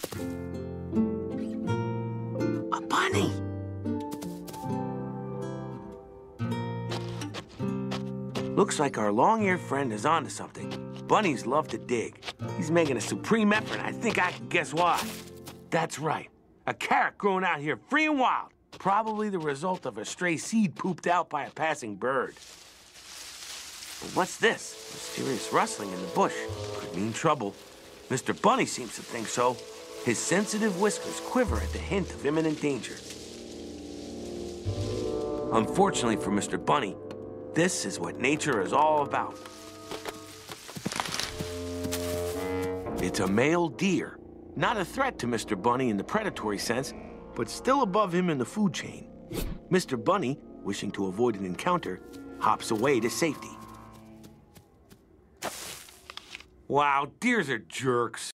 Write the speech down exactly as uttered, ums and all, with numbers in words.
A bunny! Looks like our long-eared friend is onto something. Bunnies love to dig. He's making a supreme effort, and I think I can guess why. That's right. A carrot growing out here free and wild. Probably the result of a stray seed pooped out by a passing bird. But what's this? Mysterious rustling in the bush. Could mean trouble. Mister Bunny seems to think so. His sensitive whiskers quiver at the hint of imminent danger. Unfortunately for Mister Bunny, this is what nature is all about. It's a male deer. Not a threat to Mister Bunny in the predatory sense, but still above him in the food chain. Mister Bunny, wishing to avoid an encounter, hops away to safety. Wow, deers are jerks.